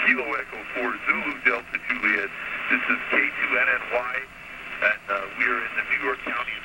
Kilo Echo 4 Zulu Delta Juliet. This is K2NNY, and we are in the New York County